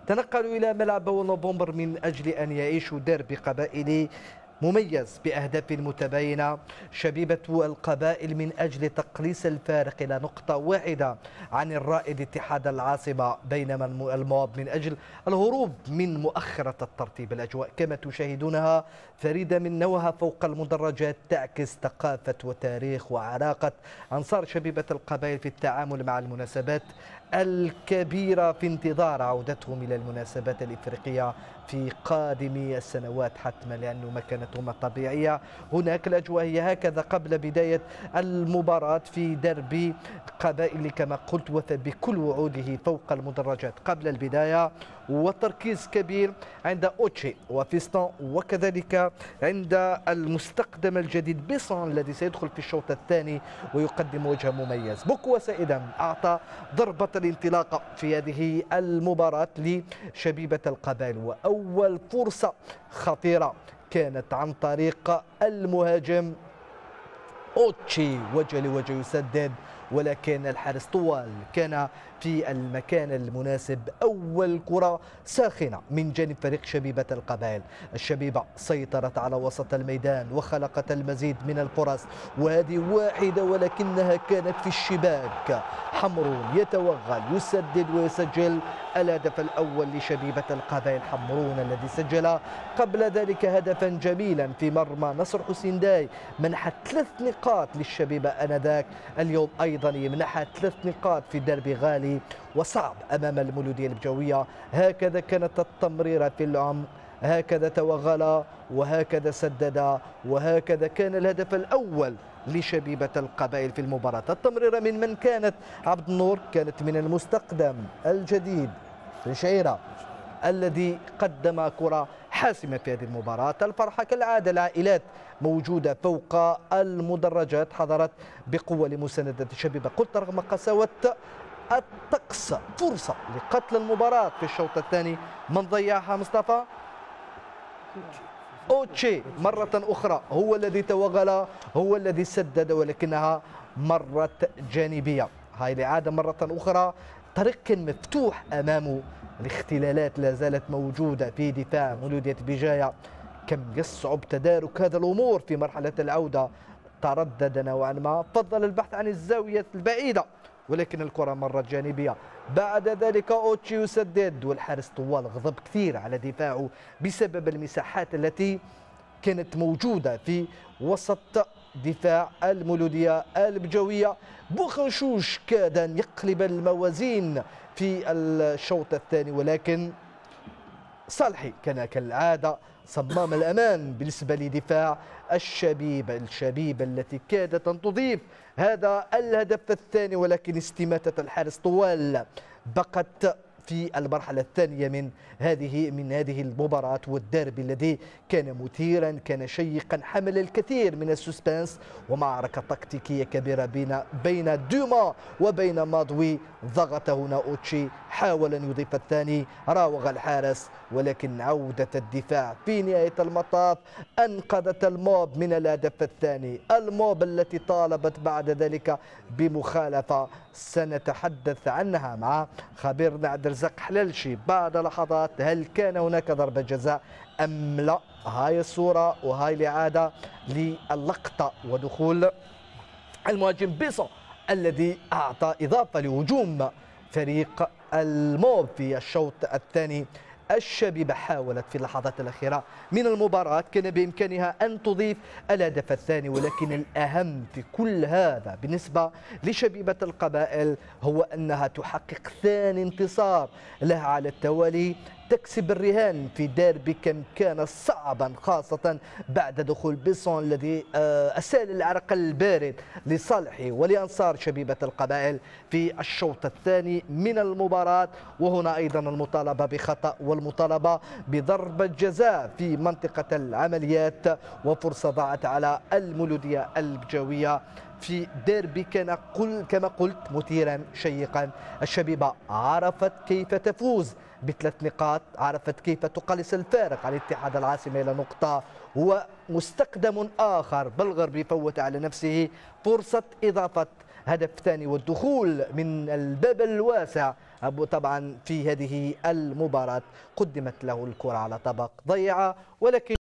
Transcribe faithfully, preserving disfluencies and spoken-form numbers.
تنقلوا إلى ملعب نوفمبر من أجل أن يعيشوا ديربي قبائلي مميز بأهداف متباينة. شبيبة القبائل من أجل تقليص الفارق إلى نقطة واحدة عن الرائد اتحاد العاصمة، بينما المواب من أجل الهروب من مؤخرة الترتيب. الأجواء كما تشاهدونها فريدة من نوعها فوق المدرجات، تعكس ثقافة وتاريخ وعلاقة أنصار شبيبة القبائل في التعامل مع المناسبات الكبيرة في انتظار عودتهم إلى المناسبات الإفريقية في قادم السنوات حتما، لأنه مكانتهم الطبيعية هناك. الأجواء هي هكذا قبل بداية المباراة في دربي قبائل كما قلت، وفى بكل وعوده فوق المدرجات قبل البداية، وتركيز كبير عند أوتشي وفيستون، وكذلك عند المستقدم الجديد بيسون الذي سيدخل في الشوط الثاني ويقدم وجه مميز. بوكو سائدا أعطى ضربة الانطلاق في هذه المباراة لشبيبة القبائل، وأول فرصة خطيرة كانت عن طريق المهاجم أوتشي، وجه لوجه يسدد، ولكن الحارس طوال كان في المكان المناسب. أول كرة ساخنة من جانب فريق شبيبة القبائل. الشبيبة سيطرت على وسط الميدان وخلقت المزيد من الفرص، وهذه واحدة ولكنها كانت في الشباك. حمرون يتوغل يسدد ويسجل الهدف الأول لشبيبة القبائل. حمرون الذي سجل قبل ذلك هدفا جميلا في مرمى نصر حسين داي، منح ثلاث نقاط للشبيبة آنذاك. اليوم أيضا يمنحها ثلاث نقاط في دربي غالي وصعب أمام المولودية البجوية. هكذا كانت التمريرة في العمق، هكذا توغل وهكذا سدد، وهكذا كان الهدف الأول لشبيبة القبائل في المباراة. التمريرة من من كانت؟ عبد النور، كانت من المستقدم الجديد رشيرة الذي قدم كرة حاسمة في هذه المباراة. الفرحة كالعادة، العائلات موجودة فوق المدرجات، حضرت بقوة لمساندة شبيبة. قلت رغم قساوة الطقس فرصة لقتل المباراة في الشوط الثاني. من ضيعها؟ مصطفى أوتشي مرة أخرى، هو الذي توغل، هو الذي سدد، ولكنها مرت جانبية. هاي الإعادة مرة أخرى، طريق كان مفتوح أمامه، الاختلالات لا زالت موجودة في دفاع مولودية بجاية. كم يصعب تدارك هذا الأمور في مرحلة العودة. تردد نوعا ما، فضل البحث عن الزاوية البعيدة، ولكن الكرة مرت جانبية. بعد ذلك أوتشي يسدد، والحارس طوال غضب كثير على دفاعه بسبب المساحات التي كانت موجودة في وسط دفاع المولودية البجوية. بوخنشوش كاد أن يقلب الموازين في الشوط الثاني، ولكن صالحي كان كالعادة صمام الأمان بالنسبة لدفاع الشبيبة. الشبيبة التي كادت أن تضيف هذا الهدف الثاني، ولكن استماتة الحارس طوال بقت في المرحلة الثانية من هذه من هذه المباراة. والديربي الذي كان مثيرا، كان شيقا، حمل الكثير من السسبنس، ومعركة تكتيكية كبيرة بين بين دوما وبين ماضوي. ضغط هنا أوتشي، حاول أن يضيف الثاني، راوغ الحارس، ولكن عودة الدفاع في نهاية المطاف أنقذت الموب من الهدف الثاني. الموب التي طالبت بعد ذلك بمخالفة سنتحدث عنها مع خبيرنا عبد الرزاق حلالشي بعد لحظات. هل كان هناك ضربة جزاء أم لا؟ هاي الصورة وهاي الإعادة للقطة ودخول المهاجم بيسو الذي أعطى إضافة لهجوم فريق الموب في الشوط الثاني. الشبيبة حاولت في اللحظات الأخيرة من المباراة، كان بإمكانها أن تضيف الهدف الثاني، ولكن الأهم في كل هذا بالنسبة لشبيبة القبائل هو أنها تحقق ثاني انتصار لها على التوالي، تكسب الرهان في ديربي كم كان صعبا، خاصة بعد دخول بيسون الذي أسال العرق البارد لصالحي ولأنصار شبيبة القبائل في الشوط الثاني من المباراة. وهنا أيضا المطالبة بخطأ والمطالبة بضربة جزاء في منطقة العمليات، وفرصة ضاعت على المولودية البجوية في ديربي كان قل كما قلت مثيرا شيقا. الشبيبة عرفت كيف تفوز بثلاث نقاط، عرفت كيف تقلص الفارق عن اتحاد العاصمة إلى نقطة، ومستقدم آخر بالغربي فوت على نفسه فرصة إضافة هدف ثاني والدخول من الباب الواسع طبعا في هذه المباراة قدمت له الكرة على طبق ضيعة، ولكن